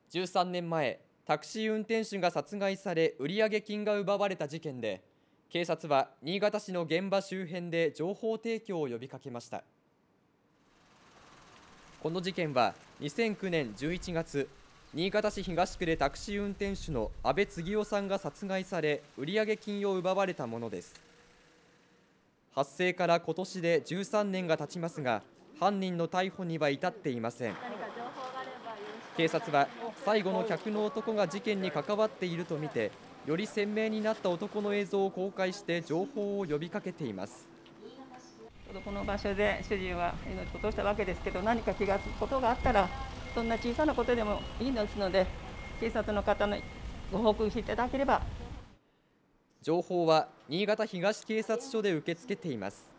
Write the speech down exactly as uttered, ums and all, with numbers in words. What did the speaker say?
じゅうさんねんまえ、タクシー運転手が殺害され、売上金が奪われた事件で、警察は新潟市の現場周辺で情報提供を呼びかけました。この事件はにせんきゅうねんじゅういちがつ、新潟市東区でタクシー運転手の阿部次雄さんが殺害され、売上金を奪われたものです。発生から今年でじゅうさんねんが経ちますが、犯人の逮捕には至っていません。警察は最後の客の男が事件に関わっているとみて、より鮮明になった男の映像を公開して情報を呼びかけています。 この場所で主人は命を落としたわけですけど、何か気がつくことがあったら、そんな小さなことでもいいですので、警察の方にご報告していただければ。 情報は新潟東警察署で受け付けています。